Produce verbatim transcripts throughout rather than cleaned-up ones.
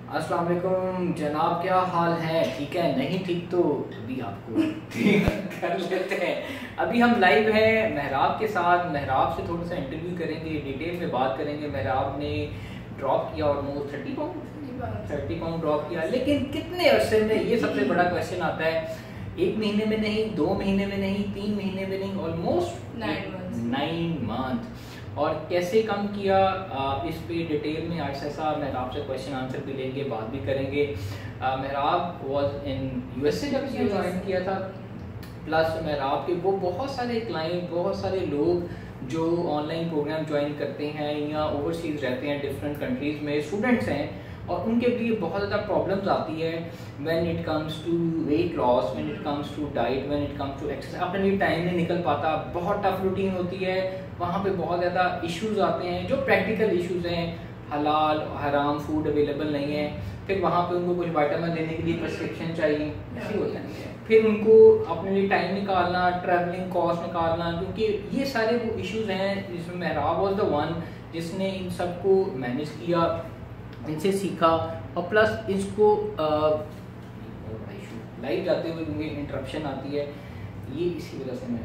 अस्सलाम वालेकुम जनाब, क्या हाल है? ठीक है? नहीं ठीक तो अभी आपको ठीक कर लेते हैं। अभी हम लाइव हैं महराब के साथ। महराब से थोड़ा सा इंटरव्यू करेंगे, डिटेल में बात करेंगे। महराब ने ड्रॉप किया almost thirty pound thirty pound drop किया, लेकिन कितने अरसे में? ये सबसे बड़ा क्वेश्चन आता है। एक महीने में नहीं, दो महीने में नहीं, तीन महीने में नहीं, ऑलमोस्ट नाइन मंथ। और कैसे कम किया, इस पे डिटेल में आज ऐसा महराब से क्वेश्चन आंसर भी लेंगे, बात भी करेंगे। महराब वाज इन यूएसए जब इसने ज्वाइन किया था। प्लस महराब के वो बहुत सारे क्लाइंट, बहुत सारे लोग जो ऑनलाइन प्रोग्राम ज्वाइन करते हैं या ओवरसीज रहते हैं, डिफरेंट कंट्रीज़ में स्टूडेंट्स हैं, और उनके लिए बहुत ज़्यादा प्रॉब्लम्स आती है when it comes to weight loss, when it comes to diet, when it comes to exercise. अपने लिए टाइम नहीं निकल पाता, बहुत टफ रूटीन होती है, वहाँ पे बहुत ज़्यादा इश्यूज आते हैं जो प्रैक्टिकल इश्यूज हैं। हलाल हराम फूड अवेलेबल नहीं है, फिर वहाँ पे उनको कुछ विटामिन लेने के लिए प्रिस्क्रिप्शन चाहिए, ऐसे होता है। फिर उनको अपने लिए टाइम निकालना, ट्रैवलिंग कॉस्ट निकालना, क्योंकि ये सारे वो इश्यूज हैं जिसमें महराब वाज द वन जिसने इन सबको मैनेज किया, इनसे सीखा। और प्लस इसको लाइव जाते हुए मुझे इंटरप्शन आती है, ये इसी वजह से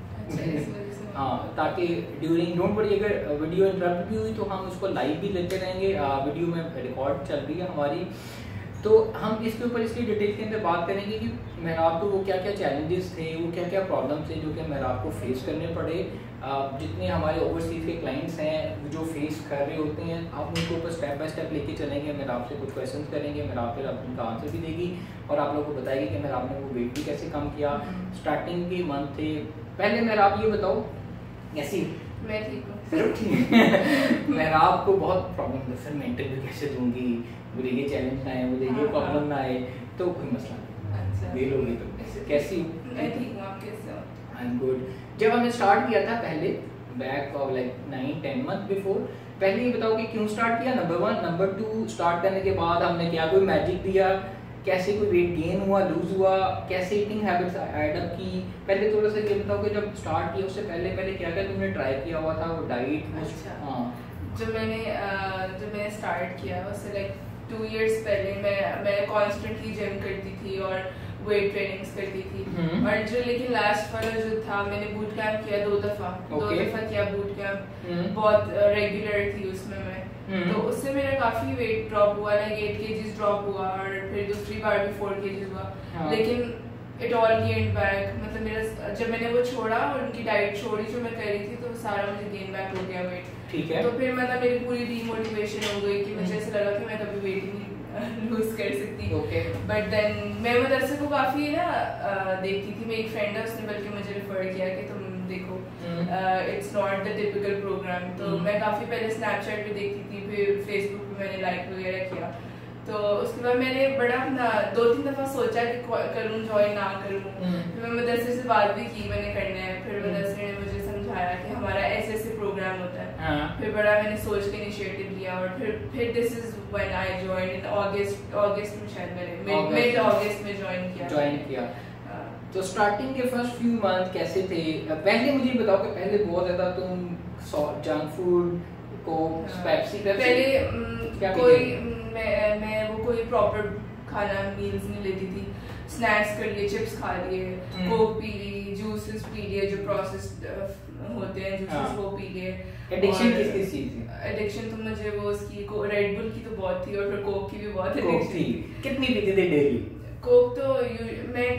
मैं हाँ, ताकि ड्यूरिंग डोंट वरी, अगर वीडियो इंटरप्ट भी हुई तो हम उसको लाइव भी लेते रहेंगे। वीडियो में रिकॉर्ड चल रही है हमारी, तो हम इसके ऊपर इसकी डिटेल के अंदर बात करेंगे कि महराब को वो क्या क्या चैलेंजेस थे, वो क्या क्या प्रॉब्लम्स थे जो कि महराब को फेस करने पड़े। जितने हमारे ओवरसीज़ के क्लाइंट्स हैं जो फेस कर रहे होते हैं, आप उनको ऊपर स्टेप बाय स्टेप लेके चलेंगे। महराब से कुछ क्वेश्चन करेंगे, महराब फिर आप उनका आंसर भी देगी और आप लोगों को बताएगी कि महराब ने वो वेट भी कैसे कम किया। स्टार्टिंग के मंथ थे। पहले महराब ये बताओ कैसी? मैं ठीक हूँ। सिर्फ ठीक। महराब को बहुत प्रॉब्लम है, सर मैं इंटरव्यू कैसे दूंगी, मुझे ये चैलेंज ना आए, मुझे ये प्रॉब्लम ना आए, तो कोई मसला नहीं। अच्छा, दे लोगी तो। कैसी? मैं ठीक हूँ, आप कैसे हो? I am good. जब हमने स्टार्ट किया था पहले, back of like nine ten month before, पहले ये बताओ कि क्यों स्टार्ट किया, number one. Number two, start करने के बाद हमने क्या कोई मैजिक दिया, कैसे कोई वेट गेन हुआ, लूज हुआ, कैसे ईटिंग हैबिट्स ऐड अप की? पहले थोड़ा सा ये बताओ कि जब स्टार्ट किया उससे पहले पहले क्या क्या तुमने ट्राई किया हुआ था, वो डाइट? अच्छा, हाँ, जब मैंने जब मैंने स्टार्ट किया उससे लाइक टू इयर्स पहले मैं मैं कॉन्स्टेंटली जिम करती थी और वेट ट्रेनिंग्स करती थी। और जो लेकिन लास्ट वाला जो था, मैंने बूट कैंप किया दो दफा दो दफा किया बूट कैंप, बहुत रेगुलर थी उसमें मैं, तो उससे मेरा काफी वेट ड्रॉप हुआ, लाइक एट केजीज ड्रॉप हुआ, और फिर दूसरी बार भी फोर केजीज हुआ। लेकिन इट ऑल गेन बैक, मतलब मेरा जब मैंने वो छोड़ा और उनकी डाइट छोड़ी जो मैं कर रही थी, तो सारा मुझे गेन बैक हो गया वेट। ठीक है। तो फिर मतलब मेरी पूरी डीमोटिवेशन हो गई कि मुझे ऐसा लगा कि मैं कभी वेट ही नहीं लूज कर सकती। okay. बट देन मैं मदरसे को काफी ना देखती थी। मेरी एक फ्रेंड है, उसने बल्कि मुझे रेफर किया कि तुम देखो, it's not the typical program. तो hmm. मैं काफी पहले स्नैपचैट पे देखती थी, फिर फेसबुक पे मैंने लाइक वगैरह किया। तो उसके बाद मैंने बड़ा अपना दो तीन दफा सोचा कि करूँ ज्वाइन ना करूँ। hmm. फिर मैं मदरसे से बात भी की, मैंने करना है। फिर मदरसे ने मुझे समझाया कि हमारा ऐसे ऐसे प्रोग्राम होता है। हाँ. फिर बड़ा मैंने सोच के इनिशिएटिव लिया, और फिर फिर this is when I join in August अगस्त में, शायद मैंने मिड अगस्त में जॉइन किया जॉइन किया तो स्टार्टिंग के फर्स्ट फ्यू मंथ कैसे थे? पहले मुझे बताओ कि पहले बहुत ज्यादा तुम जंक फूड को पेप्सी पहले कोई मैं मैं वो कोई प्रॉपर खाना मील्स नहीं लेती थी। स्नैक्स कर लिए, चिप्स खा लिए, कोक पी ली, जूसेस पी लिए जो प्रोसेस्ड होते हैं जूसेस, वो पी लिए। एडिक्शन किस किस चीज की? एडिक्शन तो मुझे वो उसकी रेड बुल की तो बहुत थी, और फिर कोक की भी बहुत एडिक्शन थी। कितनी पीती थी डेली? कोक तो मैं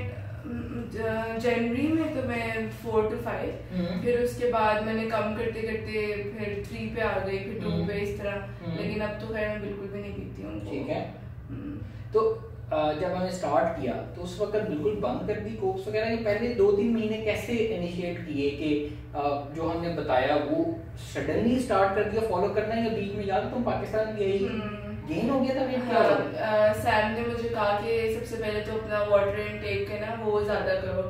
जनवरी में तो मैं फोर टू फाइव, फिर उसके बाद मैंने कम करते करते फिर थ्री पे आ गई, फिर टू पे, इस तरह। लेकिन अब तो खैर मैं बिल्कुल भी नहीं पीती हूँ। ठीक है। तो जब हमने स्टार्ट किया तो उस वक्त बिल्कुल बंद कर दी कोक्स वगैरह? पहले दो तीन महीने कैसे इनिशिएट किए कि जो हमने बताया वो सडनली स्टार्ट कर दिया फॉलो करना, या बीच में याद तुम पाकिस्तान गए ही गेन हो गया था वेट? क्या सैम ने मुझे कहा कि सबसे पहले तो अपना वाटर इनटेक है ना वो ज्यादा करो,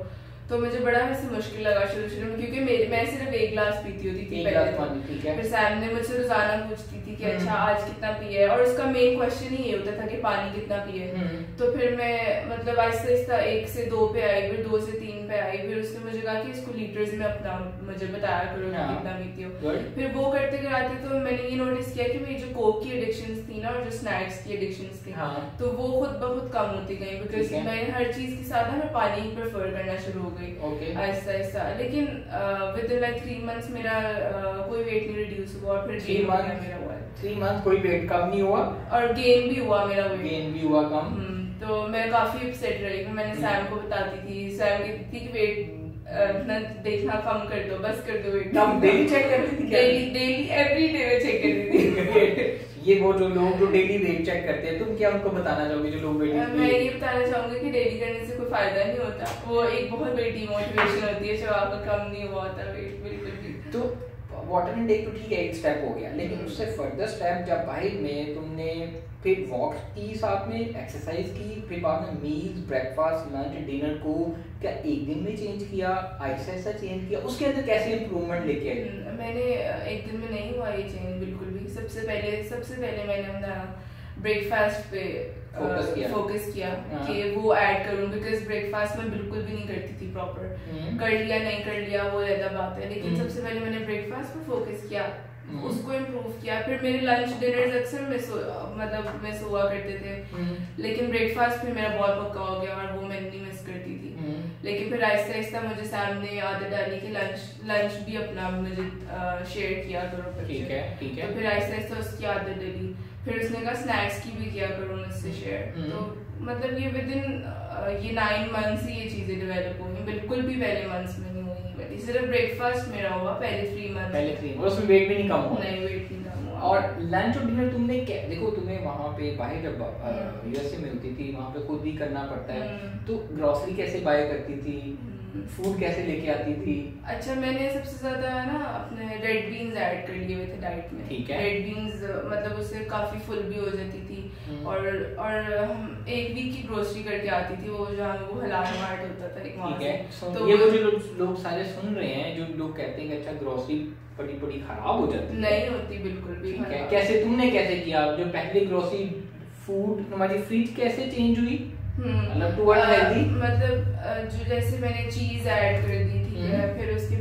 तो मुझे बड़ा वैसे मुश्किल लगा शुरू शुरू में, क्योंकि मेरे मैं सिर्फ एक गिलास पीती होती थी पहले तो। फिर सैम ने मुझसे रोजाना पूछती थी कि अच्छा आज कितना पिए, और उसका मेन क्वेश्चन ही ये होता था कि पानी कितना पिए। तो फिर मैं मतलब आहिस्ता आहिस्ता एक से दो पे आई, फिर दो से तीन पे आई, फिर उसने मुझे कहा कि इसको लीटर्स में अपना मुझे बताया करो कि कितना पीती हो। फिर वो करते कराते तो मैंने ये नोटिस किया कि मेरी जो कोक की एडिक्शंस थी ना और जो स्नैक्स की एडिक्शंस थी, तो वो खुद ब खुद कम होती गई, बिकॉज मैंने हर चीज के साथ मैं पानी ही प्रेफर करना शुरू हो गई आहिस्ता आहिस्ता। लेकिन with in like three months मेरा uh, कोई वेट नहीं रिड्यूस हुआ, और फिर गेन हो गया मेरा हुआ थ्री मंथ कोई वेट कम नहीं हुआ, और गेन भी हुआ मेरा वेट, गेन भी हुआ कम। तो मैं काफी अपसेट रही, मैंने सैम को बताती थी, सैम कहती थी कि वेट इतना देखना कम कर दो, बस कर दो वेट कम। डेली चेक करती थी? डेली डेली एवरी डे में चेक करती थी। ये वो जो लोग जो डेली वेट चेक करते हैं, तुम क्या उनको बताना चाहोगे जो लोग वेट? मैं ये बताना चाहूंगी कि डेली करने से कोई फायदा नहीं होता, वो एक बहुत बड़ी डिमोटिवेशन होती है जब आपका कम नहीं हुआ होता वेट बिल्कुल भी। तो वाटर इनटेक तो ठीक है, एक स्टेप हो गया, लेकिन उससे फर्दर स्टेप जब बाहर में तुमने फिर वॉक की, साथ में एक्सरसाइज की, फिर बाद में मील्स, ब्रेकफास्ट, लंच, डिनर को क्या एक दिन में चेंज किया, आहिस्ता आहिस्ता चेंज किया, उसके अंदर कैसे इंप्रूवमेंट लेके आई? मैंने एक दिन में नहीं हुआ ये चेंज बिल्कुल भी। सबसे पहले सबसे पहले मैंने अपना ब्रेकफास्ट पे फोकस किया, फोकस किया कि वो ऐड करूं, बिकॉज ब्रेकफास्ट में बिल्कुल भी नहीं करती थी प्रॉपर। कर लिया नहीं कर लिया वो ज्यादा बात है, लेकिन सबसे पहले मैंने ब्रेकफास्ट पे फोकस किया, उसको इम्प्रूव किया। फिर मेरे लंच डिनर अक्सर मिस मतलब मिस हुआ करते थे, लेकिन ब्रेकफास्ट फिर मेरा बहुत पक्का हो गया और वो मैं नहीं मिस करती थी। लेकिन फिर आहिस्ता आहिस्ता मुझे सैम ने आदत डाली कि लंच लंच भी अपना मुझे शेयर किया करो, ठीक है ठीक है। तो फिर आहिस्ता आहिस्ता उसकी आदत डली, फिर उसने कहा स्नैक्स की भी किया करो मुझसे शेयर। तो मतलब ये विद इन ये नाइन मंथ्स ही ये चीजें डेवलप हुई, बिल्कुल भी पहले मंथ्स में नहीं हुई। सिर्फ ब्रेकफास्ट मेरा हुआ पहले थ्री मंथ पहले थ्री और उसमें वेट भी नहीं कम हुआ? नहीं, वेट नहीं कम हुआ। और लंच और डिनर तुमने क्या, देखो तुम्हें वहाँ पे बाहर जब यूएसए में होती थी वहाँ पे खुद भी करना पड़ता है, तो ग्रोसरी कैसे बाय करती थी, फूड कैसे लेके आती थी? अच्छा, मैंने सबसे ज्यादा ना अपने रेड बीन्स ऐड कर लिए हुए थे डाइट में। ठीक है। रेड बीन्स मतलब उससे काफी फुल भी हो जाती थी, और और हम एक वीक की ग्रोसरी करके आती थी, वो जहाँ वो हलाल मार्ट होता था एक वहाँ से। तो ये वो जो लोग लोग सारे सुन रहे हैं, जो लोग कहते हैं कि अच्छा ग्रोसरी बड़ी बड़ी खराब हो जाती है, नहीं होती बिल्कुल भी। ठीक है, कैसे तुमने कैसे किया? जो पहले ग्रोसरी फूड हमारी फ्रिज कैसे चेंज हुई, मतलब टू व्हाट हेल्दी? मतलब जो जैसे मैंने चीज ऐड कर दी, ठीक है, फिर उसके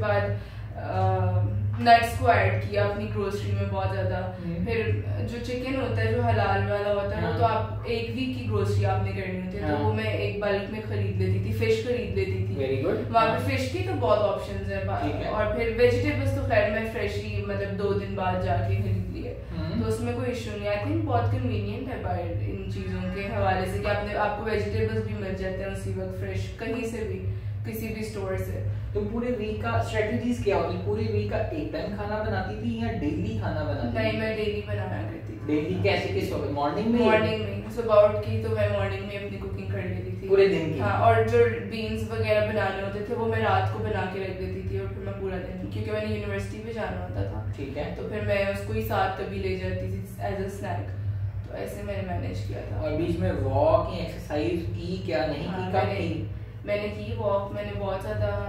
बाद नट्स को ऐड किया अपनी ग्रोसरी में बहुत ज्यादा। फिर जो चिकन होता है जो हलाल वाला होता है, तो आप एक वीक की ग्रोसरी आपने करनी होती है, तो वो मैं एक बल्क में खरीद लेती थी, फिश खरीद लेती थी। Very good. वहाँ पे फिश की तो बहुत ऑप्शंस है, और फिर वेजिटेबल्स तो खैर मैं फ्रेश ही मतलब दो दिन बाद जाके खरीद लिए, तो उसमें कोई इशू नहीं। आई थिंक बहुत कन्वीनियंट है बाहर इन चीजों के हवाले से कि आपने आपको वेजिटेबल्स भी मिल जाते हैं उसी वक्त फ्रेश, कहीं से भी, किसी भी स्टोर से। तो पूरे वीक का स्ट्रेटजीज क्या होती? पूरे वीक का एक टाइम खाना बनाती थी या डेली खाना बनाती थी? नहीं, मैं डेली बनाया करती थी। डेली कैसे, किस वक्त? मॉर्निंग में? मॉर्निंग में सुबह उठ के तो मैं मॉर्निंग में अपनी कुकिंग कर लेती थी पूरे दिन की। हाँ, और जो बीन्स वगैरह बनाने होते थे वो मैं रात को बना के रख देती थी, और फिर मैं पूरा दिन, क्योंकि मैंने यूनिवर्सिटी पे जाना होता था, ठीक है, तो फिर मैं उसको ही साथ कभी ले जाती थी एज अ स्नैक। तो ऐसे मैंने मैनेज किया था। और बीच में वॉक या एक्सरसाइज की क्या नहीं की? कब की? मैंने की वॉक, मैंने बहुत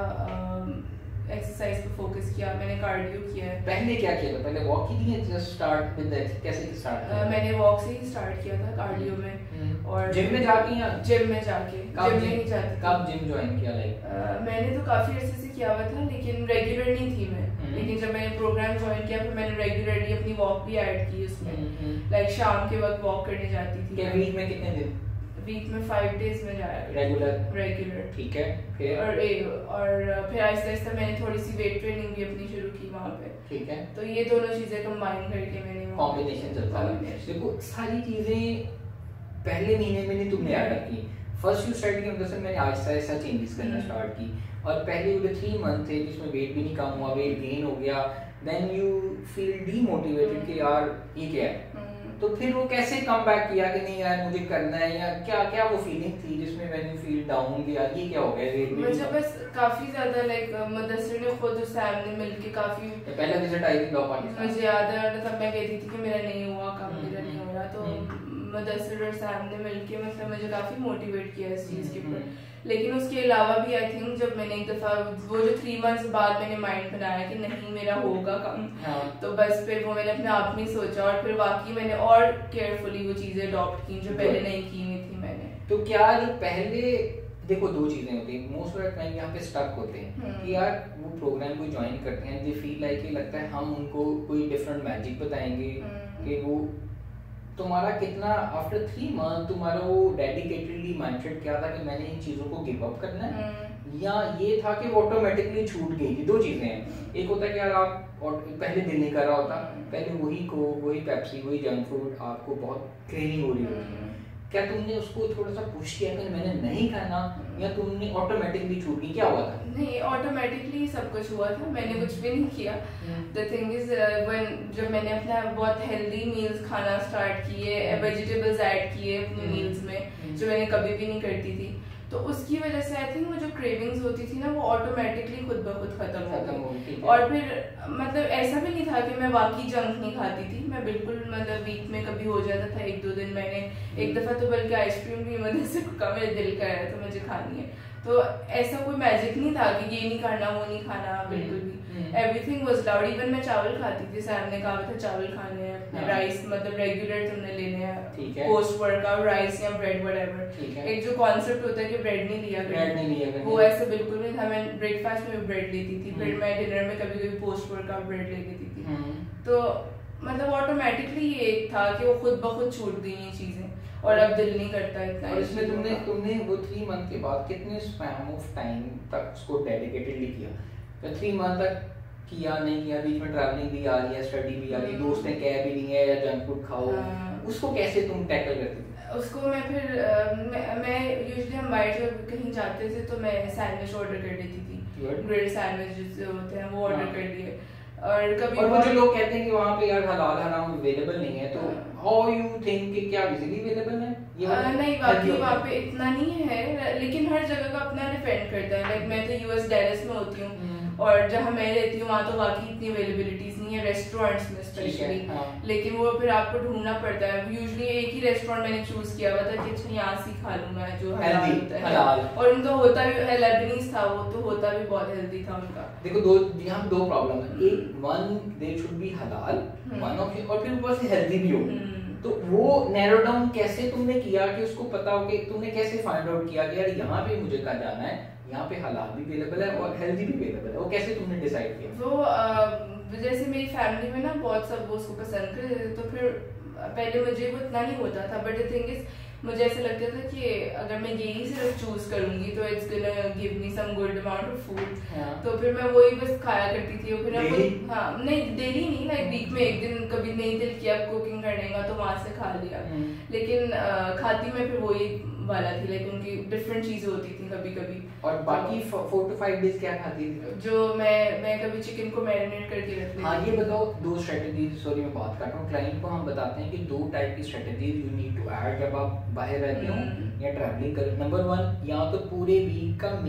ज्यादा एक्सरसाइज पे फोकस किया, मैंने कार्डियो किया है। पहले क्या किया था? पहले वॉक की थी या जस्ट स्टार्ट विद दैट? कैसे स्टार्ट किया? मैंने वॉक से ही स्टार्ट किया था कार्डियो में, और जिम में जाके या जिम में जाके? जिम में ही जाती। कब जिम ज्वाइन किया? लाइक मैंने तो काफी अर्से से किया हुआ था, लेकिन रेगुलर नहीं थी मैं। लेकिन जब मैंने प्रोग्राम ज्वाइन किया फिर मैंने रेगुलरली अपनी वॉक भी ऐड की उसमें, लाइक शाम के वक्त वॉक करने जाती थी। वीक में कितने दिन? वीक में फाइव डेज में जाया रेगुलर रेगुलर ठीक है। फिर और ए, और फिर आहिस्ता आहिस्ता मैंने थोड़ी सी वेट ट्रेनिंग भी अपनी शुरू की वहाँ पे, ठीक है। तो ये दोनों चीजें कंबाइन करके मैंने कॉम्बिनेशन चलता है। देखो सारी चीजें पहले महीने में नहीं तुमने ऐड की, फर्स्ट यू स्टार्ट की मतलब मैंने आहिस्ता आहिस्ता चेंजेस करना स्टार्ट की, और पहले वो थ्री मंथ थे जिसमें वेट भी नहीं कम हुआ, वेट गेन हो गया, देन यू फील डीमोटिवेटेड कि यार ये क्या है, तो फिर वो कैसे कम बैक किया कि नहीं यार मुझे करना है, या क्या क्या वो फीलिंग थी जिसमें व्हेन यू फील डाउन कि यार ये क्या हो गया? वेट मुझे बस काफी ज्यादा लाइक मुदस्सिर ने खुद सैम ने मिलके काफी पहला रिजल्ट आई थी लॉ पार्टी, मुझे याद है तब मैं कहती थी कि मेरा नहीं हुआ, कम मेरा नहीं हो रहा, तो मुदस्सिर और सैम ने मिलके मतलब मुझे काफ़ी मोटिवेट किया इस चीज़ के ऊपर। लेकिन उसके अलावा भी आई थिंक जब मैंने एक दफ़ा वो जो थ्री मंथ्स बाद मैंने माइंड बनाया कि नहीं मेरा होगा कम, हाँ। तो बस फिर वो मैंने अपने आप में सोचा और फिर वाकई मैंने और केयरफुली वो चीज़ें अडॉप्ट की जो पहले नहीं की हुई थी मैंने। तो क्या जो पहले देखो दो चीजें होती हैं, मोस्ट ऑफ द टाइम यहाँ पे स्टक होते हैं कि यार वो प्रोग्राम को ज्वाइन करते हैं, दे फील लाइक कि लगता है हम उनको कोई डिफरेंट मैजिक बताएंगे कि वो तुम्हारा कितना आफ्टर थ्री मंथ तुम्हारा वो डेडिकेटेडली माइंडसेट क्या था कि मैंने इन चीज़ों को गिव अप करना है, या ये था कि वो ऑटोमेटिकली छूट गई थी? दो चीज़ें हैं, एक होता है कि यार आप और पहले दिल नहीं कर रहा होता, पहले वही कोक वही पेप्सी वही जंक फूड आपको बहुत क्रेविंग हो रही होती है, क्या तुमने उसको थोड़ा सा पुश किया कि मैंने नहीं खाना, या तुमने ऑटोमेटिकली छूट गई? क्या हुआ था? नहीं, ऑटोमेटिकली सब कुछ हुआ था, मैंने कुछ भी नहीं किया। द थिंग इज व्हेन जब मैंने अपना बहुत हेल्दी मील्स खाना स्टार्ट किए, वेजिटेबल्स ऐड किए अपने मील्स में जो मैंने कभी भी नहीं करती थी, तो उसकी वजह से आई थिंक वो जो क्रेविंग्स होती थी ना वो ऑटोमेटिकली खुद ब खुद खत्म हो गई। और फिर मतलब ऐसा भी नहीं था कि मैं वाकई जंक नहीं खाती थी, मैं बिल्कुल मतलब वीक में कभी हो जाता था एक दो दिन, मैंने एक दफा तो बल्कि आइसक्रीम की मदद से का मेरे दिल का है तो मुझे खानी है, तो ऐसा कोई मैजिक नहीं था कि ये नहीं खाना वो नहीं खाना, बिल्कुल भी एवरीथिंग वाज लाउड। इवन मैं चावल खाती थी, सैम ने कहा था चावल खाने हैं, राइस मतलब रेगुलर तुमने लेने हैं पोस्ट वर्कआउट, राइस या ब्रेड व्हाटएवर। एक जो कॉन्सेप्ट होता है कि ब्रेड नहीं लिया ब्रेड नहीं लिया वो ऐसे बिल्कुल नहीं था। मैं ब्रेकफास्ट में भी ब्रेड लेती थी, फिर मैं डिनर में कभी कभी पोस्ट वर्कआउट ब्रेड ले लेती थी, तो मतलब ऑटोमेटिकली ये एक था कि वो खुद ब खुद छूट गई ये चीजें और अब दिल नहीं करता इतना। और इसमें तुमने तुमने वो थ्री मंथ के बाद कितने स्पैम ऑफ टाइम तक उसको डेडिकेटेडली किया? तो थ्री मंथ तक किया नहीं किया, बीच में ट्रैवलिंग भी आ रही है, स्टडी भी आ रही है, दोस्तें कह भी रही है या जंक फूड खाओ, उसको कैसे तुम टैकल करती थी? उसको मैं फिर आ, मैं, मैं यूजुअली हम बाहर जब कहीं जाते थे तो मैं सैंडविच ऑर्डर कर देती थी, ग्रिल्ड सैंडविच जो होते हैं वो ऑर्डर कर दिए। और कभी और मुझे लोग कहते हैं कि वहाँ पे यार हलाल हराम अवेलेबल नहीं है, तो हाउ यू थिंक कि क्या इजीली अवेलेबल है? ये आ, नहीं बाकी वहाँ पे इतना नहीं है, लेकिन हर जगह का अपना डिपेंड करता है। लाइक मैं तो यूएस डैलस में होती हूँ और जहाँ मैं रहती हूँ वहाँ तो वाकई इतनी अवेलेबिलिटीज नहीं है रेस्टोरेंट्स में स्पेशली, हाँ। लेकिन वो फिर आपको ढूंढना पड़ता है। यूजुअली एक ही रेस्टोरेंट मैंने चूज किया हुआ था कि अच्छा यहाँ से खा लूँ मैं जो हलाल होता है, हलाल। और उनका होता भी लेबनीज था, वो तो होता भी बहुत हेल्दी था उनका। देखो दो यहाँ दो प्रॉब्लम है, एक वन दे शुड बी हलाल वन ऑफ, और फिर ऊपर से हेल्दी भी हो, तो वो नैरो डाउन कैसे तुमने किया कि उसको पता हो कि तुमने कैसे फाइंड आउट किया कि यार यहाँ पे मुझे कहाँ जाना है, यहाँ पे हलाल भी अवेलेबल है और हेल्दी भी अवेलेबल है, वो कैसे तुमने डिसाइड किया? वो आ, जैसे मेरी फैमिली में ना बहुत सब वो उसको पसंद करते थे, तो फिर पहले मुझे वो इतना नहीं होता था, बट द थिंग इज मुझे ऐसा लगता था कि अगर मैं यही सिर्फ चूज करूंगी तो it's gonna give me some good amount of food, तो फिर मैं वही बस खाया करती थी। और फिर मैं हाँ नहीं डेली नहीं, लाइक वीक में एक दिन कभी नहीं दिल किया कुकिंग करने का तो वहां से खा लिया, लेकिन आ, खाती मैं फिर वही वाला थी, लाइक उनकी डिफरेंट चीजें होती थी कभी कभी। और बाकी फोर टू फाइव डेज क्या खाती थी? जो मैं मैं कभी चिकन को मैरिनेट करके रख लेती। हाँ ये बताओ दो स्ट्रेटजीज, सॉरी मैं बात कर रहा हूँ, क्लाइंट को हम बताते हैं कि दो टाइप की strategies you need to add जब आप बाहर रहते हो या ट्रैवलिंग कर। नंबर वन, या तो पूरे वीक का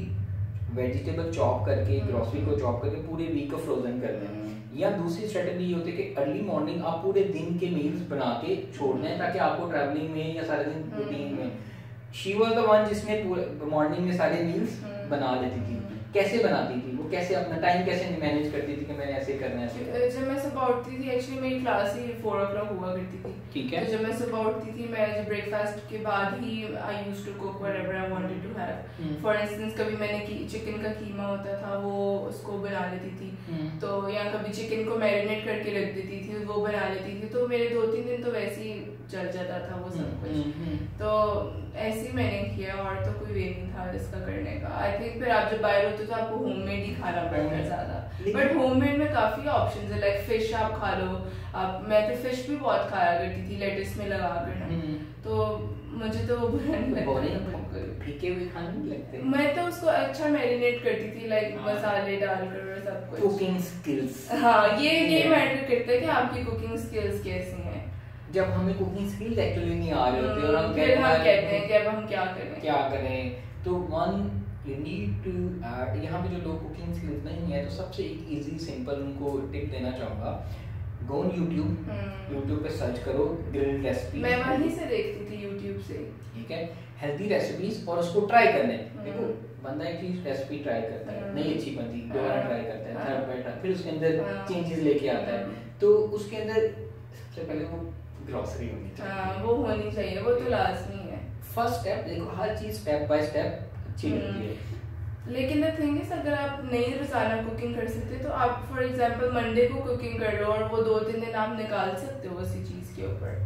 मील वेजिटेबल चॉप करके, ग्रोसरी को चॉप करके पूरे वीक का फ्रोजन कर लें, या दूसरी स्ट्रेटजी ये होती है कि अर्ली मॉर्निंग आप पूरे दिन के मील्स बना के छोड़ दें ताकि आपको ट्रैवलिंग में या सारे दिन रूटीन में। शी वाज द वन जिसने पूरे मॉर्निंग में सारे मील्स बना लेती थी। कैसे बनाती थी वो, कैसे अपना टाइम कैसे मैनेज करती थी कि मैंने ऐसे करना है? जब मैं सुबह उठती थी, एक्चुअली मेरी क्लास ही फोर ओ क्लॉक हुआ करती थी, ठीक है, तो जब मैं सुबह उठती थी मैं जब ब्रेकफास्ट के बाद ही I used to cook whatever I wanted to have. For instance कभी मैंने चिकन का कीमा होता था वो उसको बना लेती थी, तो या कभी चिकन को मैरिनेट करके रख देती थी वो बना लेती थी, तो मेरे दो तीन दिन तो वैसे ही चल जाता था वो सब कुछ। तो ऐसे ही मैंने किया और तो कोई वे नहीं था इसका करने का। आई थिंक फिर आप जब बाहर होते तो आपको होममेड ही खाना पड़ता है ज्यादा, बट होममेड में काफी ऑप्शंस है, लाइक फिश आप खा लो आप। मैं तो फिश भी बहुत खाया करती थी लेटिस में लगा कर ना, तो मुझे तो वो बुरा नहीं लगता, फीके हुए खाने नहीं लगते। मैं तो उसको अच्छा मैरिनेट करती थी, लाइक मसाले डालकर और सब कुछ। कुकिंग स्किल्स, हाँ ये ये मैटर करता है कि आपकी कुकिंग स्किल्स कैसी हैं। जब हमें कुकिंग स्किल्स एक्चुअली नहीं आ रहे होते और हम फिर हम कहते हैं कि अब हम क्या करें क्या करें तो one you need to add. यहाँ पे जो लोग कुकिंग स्किल्स नहीं है तो सबसे एक इजी सिंपल उनको टिप देना चाहूँगा, गो ऑन यूट्यूब, यूट्यूब पे सर्च करो ग्रिल्ड रेसिपी, मैं वहीं से देखती थी यूट्यूब से, ठीक है, हेल्दी रेसिपीज, और उसको ट्राई करने। देखो बंदा एक चीज रेसिपी ट्राई करता है, नहीं अच्छी बनती, दोबारा ट्राई करता है, थर्ड बार ट्राई, फिर उसके अंदर चेंजेस लेके आता है, तो उसके अंदर सबसे पहले वो ग्रोसरी होनी चाहिए। हाँ वो होनी चाहिए, वो तो लाजमी है। फर्स्ट स्टेप, देखो हर चीज स्टेप बाय स्टेप अच्छी लगती है। लेकिन द थिंग इज, अगर आप नहीं रोजाना कुकिंग कर सकते तो आप फॉर एग्जांपल मंडे को कुकिंग कर लो और वो दो तीन दिन आप निकाल सकते हो उसी चीज के ऊपर।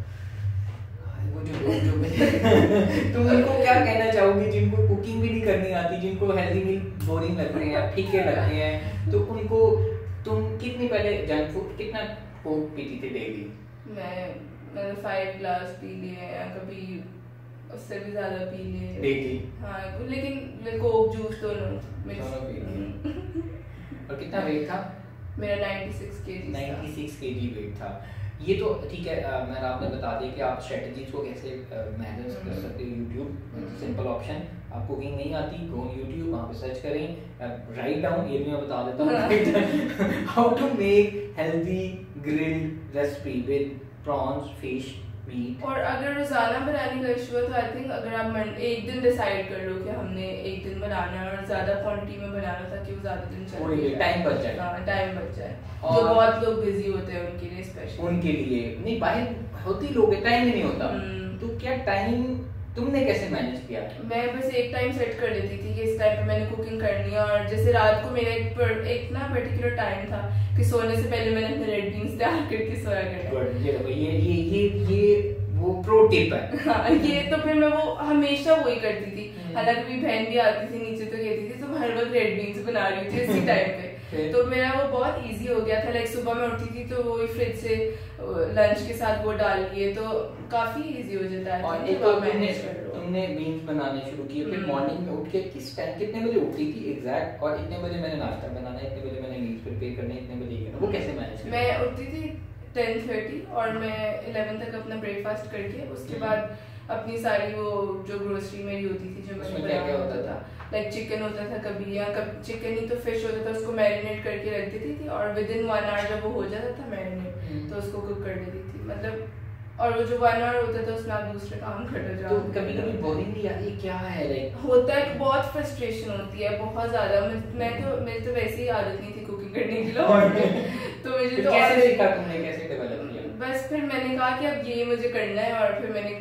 वो जो लोग जो तुम उनको क्या कहना चाहोगी जिनको कुकिंग भी नहीं करनी आती, जिनको हेल्दी मील बोरिंग लगते हैं, फीके लगते हैं, तो उनको तुम कितनी पहले जंक फूड कितना कोक पीती थी डेली? मैं मैंने फाइव ग्लास पी लिए या कभी उससे भी ज्यादा पी लिए डेली। हाँ लेकिन कोक जूस दोनों दोनों पी लिए। और कितना वेट था? मेरा छियानवे केजी छियानवे केजी वेट था। ये तो ठीक है, मैं आपने बता दिया कि आप स्ट्रेटजीज को कैसे मैनेज कर सकते हो। यूट्यूब सिंपल ऑप्शन, आप कुकिंग नहीं आती, गो ऑन यूट्यूब, वहाँ पे सर्च करें, राइट डाउन, ये भी मैं बता देता हूँ, how to make healthy grilled recipe with prawns, fish, meat. और अगर रोजाना बनाने का इशू है तो आई थिंक अगर आप एक दिन डिसाइड कर लो कि हमने एक दिन बनाना है और ज्यादा क्वांटिटी में बनाना था कि वो ज्यादा दिन चले, टाइम बच जाए। हाँ टाइम बच जाए, जो बहुत लोग बिजी होते हैं उनके लिए स्पेशली। उनके लिए नहीं, बाहर होती लोग टाइम ही नहीं होता, तो क्या टाइम तुमने कैसे मैनेज किया? मैं बस एक टाइम सेट कर देती थी कि इस टाइम पे मैंने कुकिंग करनी है, और जैसे रात को मेरा एक पर, एक ना पर्टिकुलर टाइम था कि सोने से पहले मैंने अपने रेड बीन्स तैयार करके सोया करना। ये देखो ये ये ये ये वो प्रो टिप है। हाँ ये तो फिर मैं वो हमेशा वही करती थी, हालांकि मेरी बहन भी आती थी नीचे तो कहती थी तुम हर वक्त रेड बीन्स बना रही थी इसी टाइम पे। तो मेरा वो बहुत इजी हो गया था, लाइक सुबह में उठती थी तो वो फ्रिज से लंच के साथ वो डाल लिए तो काफी इजी हो जाता है। और एक तो तुमने तुमने बीन्स बनाने शुरू किए, फिर मॉर्निंग में उठ के किस टाइम कितने बजे उठती थी एग्जैक्ट, और इतने बजे मैंने नाश्ता बनाना है, इतने बजे मैंने मील्स प्रिपेयर करने, इतने बजे करना, वो कैसे मैनेज करना? मैं उठती थी टेन थर्टी और मैं इलेवन तक अपना ब्रेकफास्ट करके उसके बाद अपनी सारी वो जो ग्रोसरी मेरी होती थी जो मैंने बनाया होता था, लाइक चिकन होता था कभी, या कभी चिकन ही तो फिश होता था, उसको मैरिनेट करके रख देती थी और विद इन वन आवर जब वो हो जाता था मैरिनेट तो उसको कुक कर देती थी, मतलब। और वो जो वन आवर होता था उसमें आप दूसरे काम कर जाओ। तो कभी कभी बोरिंग नहीं आती क्या है लाइक? होता है, बहुत फ्रस्ट्रेशन होती है बहुत ज्यादा। मैं तो मेरी तो वैसे ही आदत नहीं थी कुकिंग करने की लोग तो मुझे तो कैसे सीखा तुमने, कैसे डेवलप किया? बस फिर मैंने कहा कि अब ये मुझे करना है, और फिर मैंने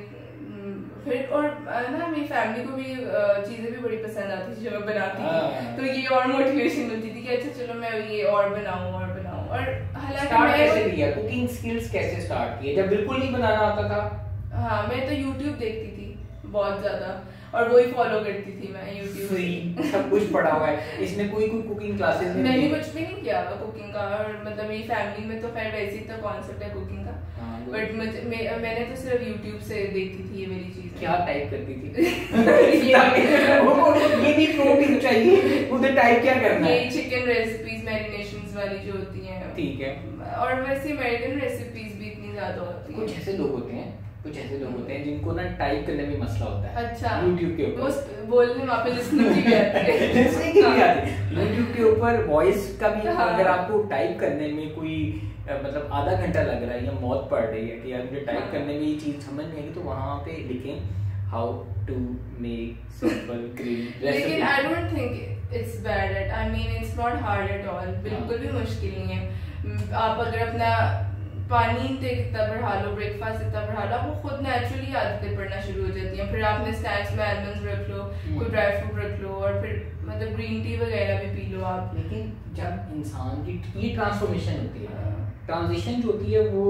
फिर और ना मेरी फैमिली को भी चीजें भी बड़ी पसंद आती थी जो मैं बनाती थी, तो ये और मोटिवेशन मिलती थी कि अच्छा चलो मैं ये और बनाऊं और बनाऊं। और हालांकि मैं कैसे किया कुकिंग स्किल्स, कैसे स्टार्ट किए जब बिल्कुल नहीं बनाना आता था? हाँ मैं तो यूट्यूब देखती थी बहुत ज्यादा और वही फॉलो करती थी मैं यूट्यूब फ्री सब कुछ पड़ा हुआ है, इसमें कोई कोई कुकिंग क्लासेस नहीं? मैंने कुछ भी नहीं किया कुकिंग का, और मतलब मेरी फैमिली में तो खैर वैसे ही तो कॉन्सेप्ट है कुकिंग का, बट मुझे मैं, मैंने तो सिर्फ यूट्यूब से देखती थी ये मेरी चीज। क्या टाइप करती थी? ये वो ये भी प्रो टिप चाहिए, उधर टाइप क्या करना है? ये चिकन रेसिपीज मैरिनेशंस वाली जो होती हैं, ठीक है, और वैसे अमेरिकन रेसिपीज भी इतनी ज्यादा होती हैं। कुछ ऐसे लोग होते हैं कुछ ऐसे लोग होते हैं जिनको ना टाइप करने में मसला होता है। अच्छा, YouTube के ऊपर उस बोलने वहाँ पे लिसनिंग की भी आती है लिसनिंग की भी आती है YouTube के ऊपर वॉइस का भी। हाँ। अगर आपको टाइप करने में कोई मतलब आधा घंटा लग रहा है या मौत पड़ रही है कि यार मुझे टाइप हाँ। करने में ये चीज समझ नहीं आएगी, तो वहाँ पे लिखें how to make simple grilled recipe. लेकिन I don't think it's bad at, I mean it's not hard at all, बिल्कुल भी मुश्किल नहीं है। आप अगर अपना पानी इंटेक इतना बढ़ा लो, ब्रेकफास्ट इतना बढ़ा लो, वो खुद नेचुरली आदतें पड़ना शुरू हो जाती हैं। फिर आपने स्नैक्स में आलमंड्स रख लो, कोई ड्राई फ्रूट रख लो, और फिर मतलब ग्रीन टी वगैरह भी पी लो आप। लेकिन जब इंसान की ये ट्रांसफॉर्मेशन होती है, ट्रांजिशन जो होती है वो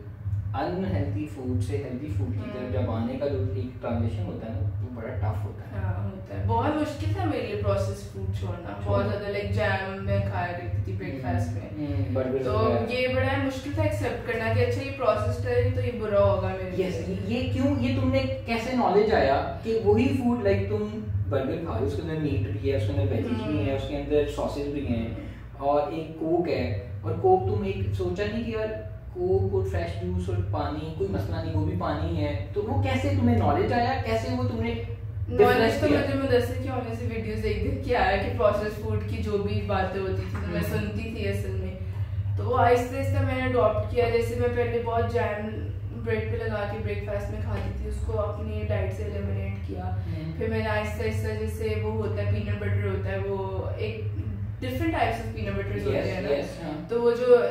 अनहेल्दी फूड से हेल्दी फूड की तरफ जब आने का जो एक ट्रांजिशन होता है ना, वो बड़ा टफ होता है। हाँ होता है, बहुत मुश्किल था मेरे लिए प्रोसेस फूड छोड़ना, बहुत ज्यादा। लाइक जैम मैं खाया करती थी ब्रेकफास्ट में, तो ये बड़ा मुश्किल था एक्सेप्ट करना कि अच्छा ये प्रोसेस्ड है तो ये बुरा होगा मेरे लिए। yes, ये क्यों, ये तुमने कैसे नॉलेज आया कि वही फूड लाइक तुम बर्गर खा रहे हो, उसके अंदर मीट भी है, उसके अंदर वेजीज भी है, उसके अंदर सॉसेज भी हैं, और एक कोक है, और कोक तुम एक सोचा नहीं कि यार कोक और फ्रेश जूस और पानी कोई मसला नहीं, वो भी पानी है, तो वो कैसे तुम्हें नॉलेज आया, कैसे वो तुमने नॉलेज? तो मुझे मदरसे की होने से वीडियोस देख देख के आया कि प्रोसेस फूड की जो भी बातें होती थी तो मैं सुनती थी असल में, तो वो आहिस्ता आहिस्ता मैंने अडॉप्ट किया। जैसे मैं पहले बहुत जैम ब्रेड पे लगा के ब्रेकफास्ट में खाती थी, उसको अपनी डाइट से एलिमिनेट किया। फिर मैंने आहिस्ता आहिस्ता, जैसे वो होता है पीनट बटर होता है, वो एक different types of peanut butters होते हैं ना, yes, हाँ. तो वो जो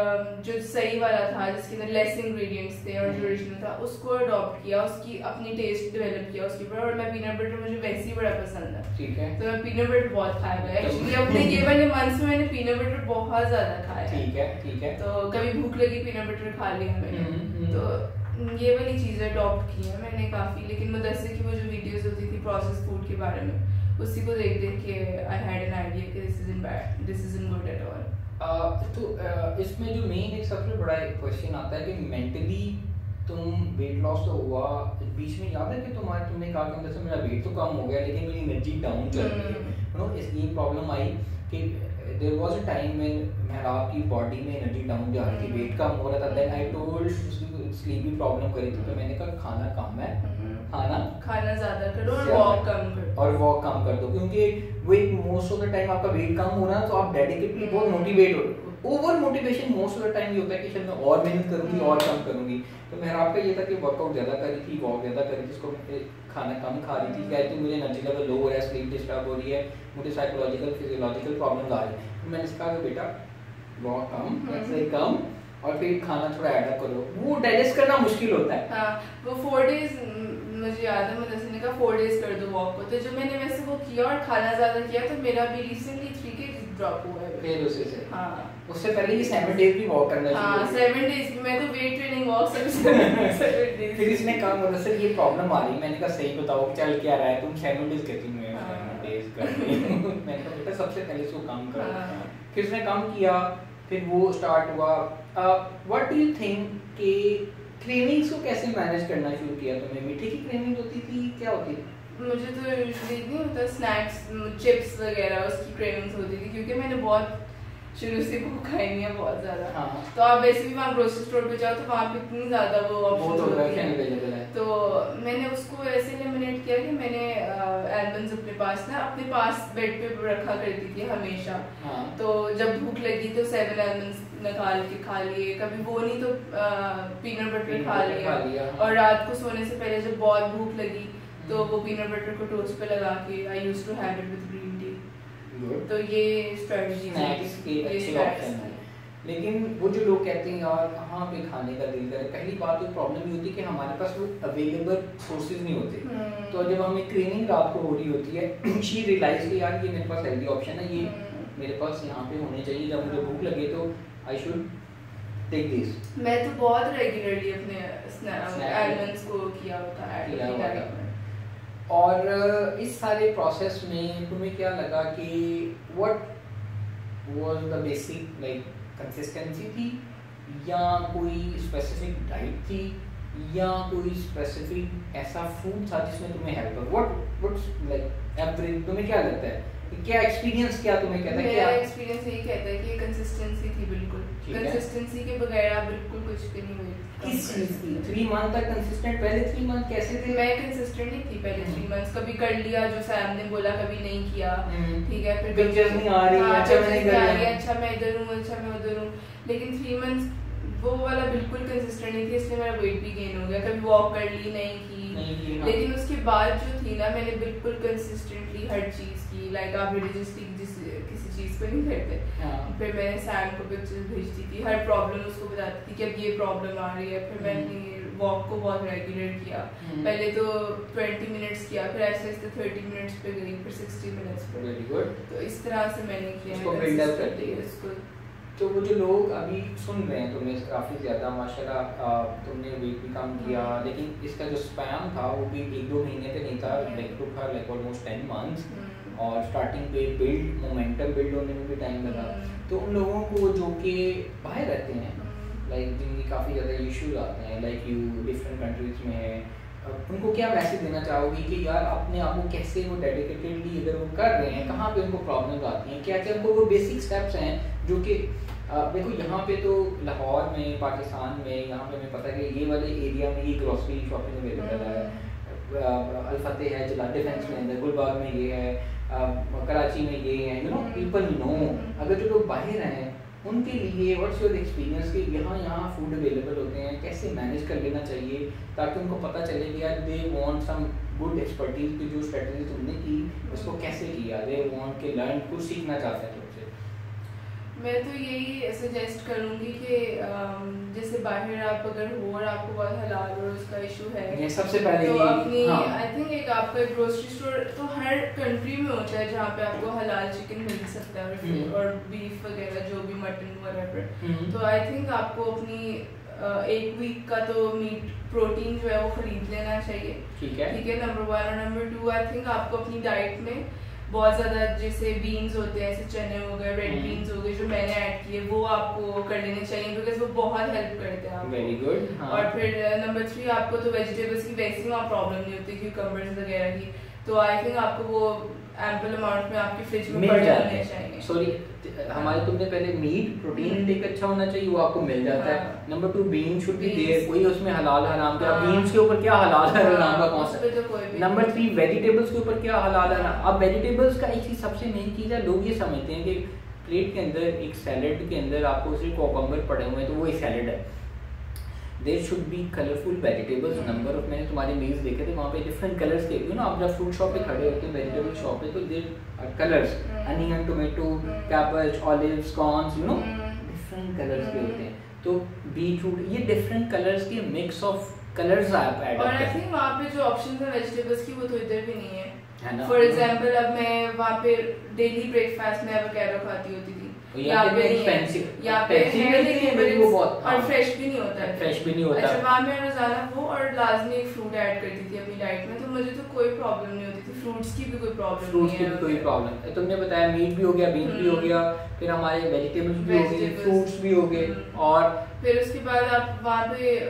जो सही वाला था जिसके अंदर लेस इंग्रेडिएंट्स थे और जो ओरिजिनल था उसको अडॉप्ट किया, उसकी अपनी टेस्ट डेवलप किया उसके ऊपर। और मैं पीनट बटर मुझे वैसे ही बड़ा पसंद है, ठीक है, तो मैं पीनट बटर बहुत खाया है एक्चुअली। अपने ये वाले मंथ्स में मैंने पीनट बटर बहुत ज्यादा खाया है, ठीक है ठीक है। तो कभी भूख लगी पीनट बटर खा लिया मैंने। तो ये वाली चीजें अडॉप्ट की है मैंने काफी। लेकिन मुदस्सिर की वो जो वीडियोस होती थी प्रोसेस फूड के बारे में, उसी को देख देख के आई हैड एन आइडिया कि this isn't bad, this isn't good at all. तो uh, इसमें जो मेन एक सबसे बड़ा क्वेश्चन आता है कि मेंटली तुम वेट लॉस तो हुआ, बीच में याद है कि तुम्हारे तुमने कहा कि जैसे मेरा वेट तो कम हो गया लेकिन मेरी एनर्जी डाउन चल रही है, यू नो, इस ये प्रॉब्लम आई कि there was a time when Mehrab की बॉडी में एनर्जी डाउन जा रही थी, वेट कम हो रहा था। Then I told sleepy problem करी थी, तो मैंने कहा खाना कम है, खाना खाना ज्यादा करो और वॉक कम करो और वॉक कम कर दो, क्योंकि weight most of the time आपका वेट कम हो रहा है तो आप डेडिकेटली बहुत मोटिवेट हो। Over motivation most of the time ये होता है कि शायद मैं और मेहनत करूंगी और कम करूंगी। तो मेहराब का ये था कि वर्कआउट ज्यादा करी थी, वॉक ज्यादा करी थी, इसको खाना कम खा रही थी, कहती मुझे एनर्जी लेवल लो हो रहा है, स्लीप डिस्टर्ब हो रही है, मुझे साइकोलॉजिकल फिजियोलॉजिकल प्रॉब्लम आ रही है। तो मैंने इसका कि बेटा वॉक कम, ऐसे कम और फिर खाना थोड़ा ऐड अप करो। वो डाइजेस्ट करना मुश्किल होता है। हाँ, वो फोर डेज मुझे याद है मुझे ने कहा फोर डेज कर दो वॉक को, तो जो मैंने वैसे वो किया और खाना ज्यादा किया तो मेरा भी रिसेंटली थ्री के ड्रॉप हुआ है फिर उसी से। हाँ, उससे पहले ही सेवन डेज भी वॉक करना चाहिए। हाँ, सेवन डेज भी मैं तो वेट ट्रेनिंग वॉक सब सेवन डेज। फिर इसने कहा मतलब सर ये प्रॉब्लम आ रही, मैंने कहा सही बताओ चल क्या रहा है, तुम सेवन डेज कहती मैं सेवन डेज कर रही हूं। मैंने कहा बेटा सबसे पहले इसको कम करो। फिर उसने कम किया, फिर वो स्टार्ट हुआ। व्हाट डू यू थिंक कि क्रेविंग्स को कैसे मैनेज करना शुरू किया तुमने? मीठे की क्रेविंग होती थी, क्या होती थी? मुझे तो यूजुअली नहीं होता, स्नैक्स चिप्स वगैरह उसकी क्रेविंग्स होती थी, क्योंकि मैंने बहुत शुरू से वो खाई नहीं है बहुत ज्यादा। हाँ। तो आप वैसे भी वहाँ ग्रोसरी स्टोर पे जाओ तो वहाँ पे इतनी ज्यादा वो ऑप्शंस होती है, तो मैंने उसको ऐसे एलिमिनेट किया कि मैंने एलमंड्स अपने पास ना अपने पास बेड पे रखा करती थी हमेशा। हाँ। तो जब भूख लगी तो सेवन एलमंड्स निकाल के खा लिए, कभी वो नहीं तो पीनट बटर खा लिया, लिया। और रात को सोने से पहले जब बहुत भूख लगी तो वो पीनट बटर को टोस्ट पे लगा के I used to have it with green tea. तो ये स्ट्रेटजी है। लेकिन वो जो लोग कहते हैं यार कहाँ पे खाने का दिल करे, पहली बात तो प्रॉब्लम ये होती है कि हमारे पास वो अवेलेबल सोर्सेज नहीं होते। तो जब हमें क्रेविंग रात को हो रही होती है, शी रियलाइज कि यार ये मेरे पास हेल्दी ऑप्शन है, ये मेरे पास यहाँ पे होने चाहिए, जब मुझे भूख लगे तो आई शुड टेक दिस। मैं तो बहुत रेगुलरली अपने एलिमेंट्स को किया होता है। और इस सारे प्रोसेस में तुम्हें क्या लगा कि what was the basic like consistency थी, या कोई स्पेसिफिक डाइट थी, या कोई स्पेसिफिक ऐसा फूड था जिसमें तुम्हें हेल्प कर? व्हाट व्हाट्स लाइक एवरेज तुम्हें क्या लगता है, क्या एक्सपीरियंस क्या तुम्हें कहता है? क्या एक्सपीरियंस यही कहता है कि कंसिस्टेंसी थी, बिल्कुल कंसिस्टेंसी के बगैर आप बिल्कुल कुछ भी नहीं हुई। किस चीज की? थ्री मंथ तक कंसिस्टेंट? पहले थ्री मंथ कैसे थे? मैं कंसिस्टेंट नहीं थी पहले थ्री मंथ्स, कभी कर लिया जो सैम ने बोला, कभी नहीं किया, ठीक है, फिर पिक्चर्स नहीं आ रही, अच्छा मैं नहीं कर रही, अच्छा मैं इधर हूँ, अच्छा मैं उधर हूँ। लेकिन थ्री मंथ्स वो वाला बिल्कुल कंसिस्टेंट नहीं थी, इसलिए मेरा वेट भी गेन हो गया। कभी वॉक कर ली, नहीं की, नहीं की, हाँ। लेकिन उसके बाद जो थी ना, मैंने बिल्कुल कंसिस्टेंटली हर चीज की, लाइक आप रिलीजियसली किसी चीज को नहीं करते, हाँ। फिर मैंने सैम को पिक्चर्स भेजती थी, हर प्रॉब्लम उसको बताती थी कि अब ये प्रॉब्लम आ रही है। फिर मैंने वॉक को बहुत रेगुलर किया, पहले तो ट्वेंटी मिनट्स किया, फिर ऐसे ऐसे थर्टी मिनट्स पे गई, फिर सिक्सटी मिनट्स पे। Very good. तो इस तरह से मैंने किया इसको। तो वो जो लोग अभी सुन रहे हैं, तुमने काफ़ी ज़्यादा माशाल्लाह तुमने वेट भी कम किया, लेकिन इसका जो स्पैम था वो भी एक दो महीने पे नहीं था, लाइक टू था लाइक ऑलमोस्ट टेन मंथ्स, और स्टार्टिंग पे बिल्ड मोमेंटम बिल्ड होने में भी टाइम लगा। तो उन लोगों को जो कि बाहर रहते हैं, लाइक जिनकी काफ़ी ज़्यादा इश्यूज आते हैं, लाइक यू डिफरेंट कंट्रीज में है, उनको क्या मैसेज देना चाहोगी कि यार अपने आप को कैसे वो डेडिकेटेडली अगर वो कर रहे हैं, कहाँ पे उनको प्रॉब्लम्स आती हैं, क्या क्या उनको वो बेसिक स्टेप्स हैं जो कि देखो यहाँ पे तो लाहौर में, पाकिस्तान में, यहाँ पे हमें पता है कि ये वाले एरिया में ये ग्रोसरी शॉपिंग अवेलेबल है, अल-फतेह है, जला डिफेंस में अंदर, गुलबाग में ये है, कराची में ये है, यू नो पीपल नो। अगर जो लोग बाहर हैं उनके लिए व्हाट्स योर एक्सपीरियंस कि यहाँ यहाँ फूड अवेलेबल होते हैं, कैसे मैनेज कर लेना चाहिए ताकि उनको पता चले कि यार they want some good expertise की जो स्ट्रेटजी तुमने की उसको कैसे किया, दे वांट के लर्न कुछ सीखना चाहते हैं तुमसे। मैं तो यही सजेस्ट करूँगी कि जैसे बाहर आप अगर हो और आपको बहुत हलाल और उसका इशू है, ये सबसे पहले तो अपनी हाँ। आई थिंक एक आपका ग्रोसरी स्टोर तो हर कंट्री में होता है जहाँ पे आपको हलाल चिकन मिल सकता है और, और बीफ वगैरह जो भी मटन वगैरह। तो आई थिंक आपको अपनी एक वीक का तो मीट प्रोटीन जो है वो खरीद लेना चाहिए। ठीक है, ठीक है, नंबर वन। और नंबर टू आई थिंक आपको अपनी डाइट में बहुत ज़्यादा जैसे बीन्स होते हैं, ऐसे चने हो गए, रेड बीन्स हो गए जो मैंने ऐड किए, वो आपको कर लेने चाहिए बिकॉज वो बहुत हेल्प करते हैं आपको। Very good. हाँ। और फिर नंबर थ्री आपको तो वेजिटेबल्स की वैसे ही वहाँ प्रॉब्लम नहीं होती क्यूकम्बर्स वगैरह की, तो आई थिंक आपको वो एम्पल अमाउंट में आपके फ्रिज में पड़े होने चाहिए। सॉरी हमारे तुमने पहले मीट प्रोटीन इंटेक अच्छा होना चाहिए, वो आपको मिल जाता है। Number two bean should be there, कोई उसमें हलाल हराम का बीन्स के ऊपर क्या हलाल हराम का कौन सा। नंबर थ्री वेजिटेबल्स के ऊपर क्या हलाल हराम। अब वेजिटेबल्स का एक चीज सबसे मेन चीज है, लोग ये समझते हैं कि प्लेट के अंदर एक सैलेड के अंदर आपको सिर्फ कोकम्बर पड़े हुए हैं तो वो एक सैलेड है। There should be colourful vegetables. Number of मैंने तुम्हारे मील्स देखे थे वहाँ पे डिफरेंट कलर्स के, यू नो आप जब फ्रूट शॉप पे खड़े होते हैं वेजिटेबल शॉप पे तो there are colours, onion, tomato, cabbage, olives, corns, you know different colours के होते हैं। तो बीटरूट, ये डिफरेंट कलर्स के मिक्स ऑफ कलर्स आप ऐड और आई थिंक वहाँ पे जो ऑप्शन है वेजिटेबल्स की वो तो इधर भी नहीं है। फॉर एग्जांपल अब मैं वहाँ पे डेली ब्रेकफास्ट में एवोकाडो खाती होती थी, यहाँ पे एक्सपेंसिव यहाँ पे है लेकिन वो बहुत और फ्रेश भी नहीं होता है, फ्रेश भी नहीं होता। अच्छा वहाँ मैं रोजाना वो और लाजमी एक फ्रूट ऐड करती थी अपनी डाइट में, तो मुझे तो कोई प्रॉब्लम नहीं होती थी, फ्रूट्स की भी कोई प्रॉब्लम फ्रूट्स की भी कोई प्रॉब्लम। तुमने बताया मीट भी हो गया, बीफ भी हो गया, फिर हमारे वेजिटेबल्स भी हो गए, फ्रूट्स भी हो गए, और फिर उसके बाद आप वहाँ पे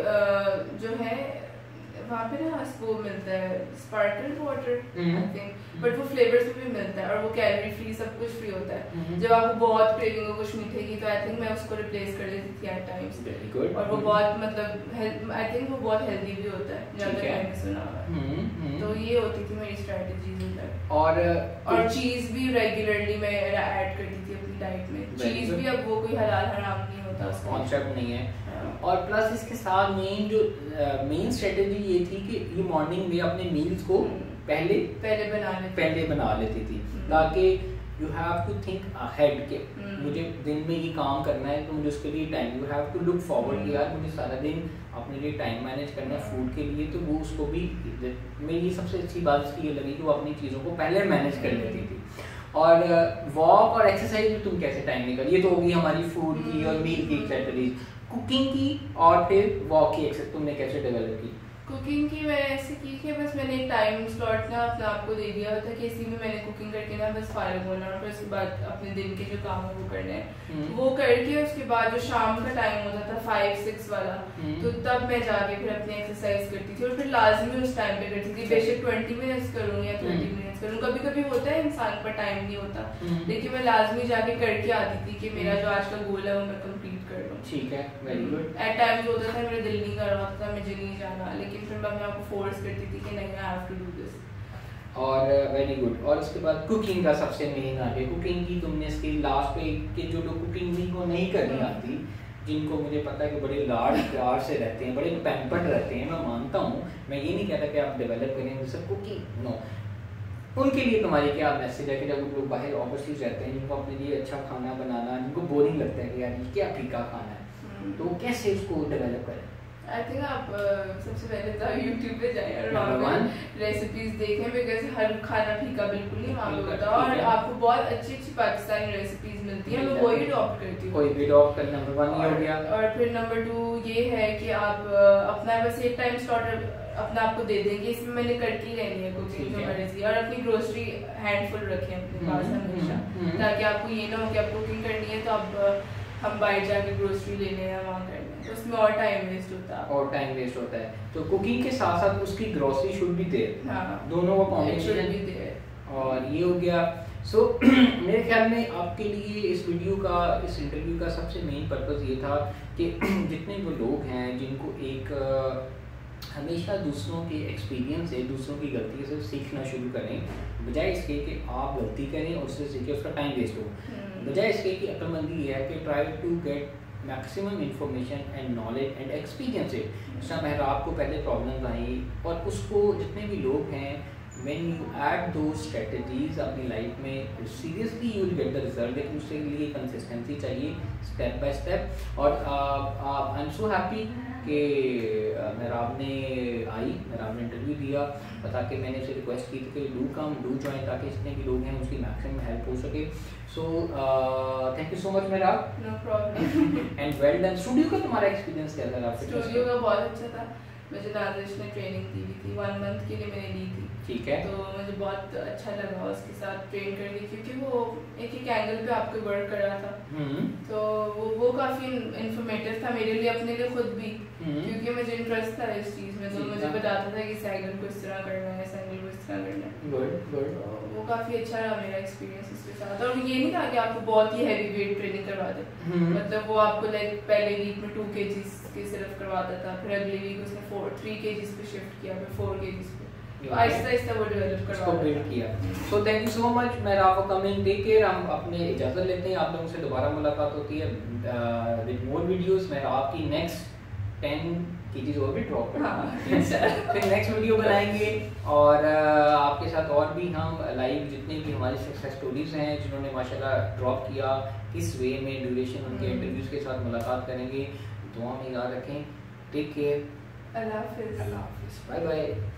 जो है वहाँ पे ना वो मिलता है sparkle water I think, but वो फ्लेवर्स में भी मिलता है और वो कैलोरी फ्री सब कुछ फ्री होता है। जब आपको बहुत क्रेविंग हो कुछ मीठे की तो आई थिंक मैं उसको रिप्लेस कर देती थी एट टाइम्स, और वो बहुत मतलब आई थिंक वो बहुत हेल्दी भी होता है ज्यादा मैंने सुना हुआ। तो ये होती थी मेरी स्ट्रेटजीज उधर। और और चीज भी रेगुलरली मैं ऐड करती थी अपनी डाइट में, चीज भी अब वो कोई हलाल हराम नहीं होता, उसका कॉन्सेप्ट नहीं है। और प्लस इसके साथ मेन जो मेन स्ट्रेटेजी ये थी कि ये मॉर्निंग में अपने मील्स को पहले पहले बना लेती पहले बना लेती थी ताकि you have to think ahead के मुझे दिन में ये काम करना है तो मुझे उसके लिए time, you have to look forward कि यार मुझे सारा दिन अपने लिए टाइम मैनेज करना है फूड के लिए, तो वो उसको भी मेरी सबसे अच्छी बात इसकी ये लगी कि वो अपनी चीज़ों को पहले मैनेज कर लेती थी। और वॉक और एक्सरसाइज में तुम कैसे टाइम निकाल, ये तो होगी हमारी फूड की और मील की स्ट्रेटजीज, कुकिंग की और फिर वॉक की एक्सरसाइज तुमने कैसे डेवलप की? कुकिंग की मैंने ऐसे की कि बस मैंने एक टाइम स्लॉट ना अपने आप को दे दिया था कि इसी में मैंने कुकिंग करके ना बस फारिग होना और फिर उसके बाद अपने दिन के जो काम है वो करने हैं, वो करके उसके बाद जो शाम का टाइम होता था फाइव सिक्स वाला, तो तब मैं जाके फिर अपनी एक्सरसाइज करती थी और फिर लाजमी उस टाइम पे करती थी, बेशक ट्वेंटी मिनट्स करूँ या थर्टी मिनट्स करूँ, कभी कभी होता है इंसान पर टाइम नहीं होता, लेकिन मैं लाजमी जाके करके आती थी कि मेरा जो आज का गोल है वो मैं कंप्लीट कर लूँ। ठीक है, वेरी गुड। एट टाइम्स होता था मेरा दिल नहीं कर रहा था, मुझे नहीं जाना, लेकिन फिर मैं अपने आप को फोर्स करती थी कि नहीं I have to do this. और वेरी uh, गुड। और उसके बाद कुकिंग का सबसे मेन आगे कुकिंग की तुमने स्किल लास्ट पे कि जो लोग कुकिंग भी को नहीं करनी आती, जिनको मुझे पता है कि बड़े लाड प्यार से रहते हैं, बड़े पैम्पर्ड रहते हैं, मैं मानता हूँ, मैं ये नहीं कहता कि आप डेवलप करें जैसे कुकिंग, नो, उनके लिए तुम्हारी क्या मैसेज है कि जब लोग बाहर ओवरसीज रहते हैं जिनको अपने लिए अच्छा खाना बनाना, जिनको बोरिंग लगता है कि यार ये क्या फीका खाना है, तो कैसे उसको डेवलप करें? आई थिंक आप uh, सबसे पहले तो यूट्यूब पे जाएं और नॉर्मल रेसिपीज देखें, बिकॉज हर खाना फीका बिल्कुल नहीं वहाँ पे होता, और आपको बहुत अच्छी अच्छी पाकिस्तानी रेसिपीज मिलती हैं, मैं वही अडॉप्ट करती हूँ। कोई भी अडॉप्ट कर, नंबर वन ये हो गया। और फिर नंबर टू ये है कि आप अपना बस एक टाइम स्लॉट अपना आपको दे देंगे, इसमें मैंने करके लेनी है कुकिंग जो मर्जी, और अपनी ग्रोसरी हैंडफुल रखें अपने पास हमेशा, ताकि आपको ये ना हो कि आप कुकिंग करनी है तो आप हम बाहर जाके ग्रोसरी लेने या वहाँ करने, तो उसमें और टाइम वेस्ट होता है और टाइम वेस्ट होता है। तो कुकिंग के साथ साथ उसकी ग्रोसरी शुड भी देयर, हाँ, दोनों का कॉम्बिनेशन भी देयर। और ये हो गया। सो so, मेरे ख्याल में आपके लिए इस वीडियो का, इस इंटरव्यू का सबसे मेन पर्पस ये था कि जितने वो लोग हैं जिनको एक हमेशा दूसरों के एक्सपीरियंस से, दूसरों की गलती से सीखना शुरू करें, बजाय इसके कि आप गलती करें और उससे सीखे उसका टाइम वेस्ट हो। बजाय इसके कि अक्लमंदी ये है कि try to get maximum information and knowledge and experience से। जैसा मेहराब को पहले प्रॉब्लम्स आई और उसको जितने भी लोग हैं, when you add those strategies अपनी लाइफ में seriously you will get the result, लेकिन उसके लिए कंसिस्टेंसी चाहिए स्टेप बाय स्टेप। और आई एम सो हैप्पी कि मेहराब ने आई, मेहराब ने इंटरव्यू दिया, बता के मैंने उसे रिक्वेस्ट की थी कि डू कम डू ज्वाइन, ताकि जितने भी लोग हैं उसकी मैक्सिमम हेल्प हो सके। So thank you so much Mehrab. No problem. And well done. Studio का तुम्हारा एक्सपीरियंस कैसा रहा? स्टूडियो का बहुत अच्छा था। मुझे नादिश ने ट्रेनिंग दी थी, वन मंथ के लिए मैंने ली थी। ठीक है। तो मुझे बहुत अच्छा लगा उसके साथ ट्रेन करके, क्योंकि वो एक एक एंगल पे आपको वर्क कर रहा था। तो वो वो काफ़ी इंफॉर्मेटिव था मेरे लिए, अपने लिए खुद भी, क्योंकि मुझे इंटरेस्ट था इस चीज़ में। तो मुझे बताता था कि इस एंगल को इस तरह करना है, इस एंगल को इस तरह करना है। Good good. तो वो काफ़ी अच्छा रहा मेरा एक्सपीरियंस इसके साथ। और ये नहीं था कि आपको बहुत ही हैवी वेट ट्रेनिंग करवा दे, मतलब वो आपको लाइक पहले वीक में टू के जीज के सिर्फ करवाता था, फिर अगले वीक उसने फोर थ्री के जीज पे शिफ्ट किया, फिर फोर के जीज पे, तो आहिस्ता आहिस्ता वो डेवलप करवा बिल्ड किया। So thank you so much Mehrab for coming. Take care. हम अपने इजाज़त लेते हैं, आप लोगों से दोबारा मुलाकात होती है विद मोर वीडियोस। मेहराब की नेक्स्ट टेन केजीज और भी ड्रॉप करेंगे, फिर नेक्स्ट वीडियो बनाएंगे और uh, आपके साथ और भी हम लाइव जितने भी हमारी सक्सेस स्टोरीज हैं जिन्होंने माशाल्लाह ड्रॉप किया, किस वे में ड्यूरेशन उनके इंटरव्यूज के साथ मुलाकात करेंगे। दुआ में याद रखें। Take care. अल्लाह हाफिज़। अल्लाह हाफिज़। Bye bye.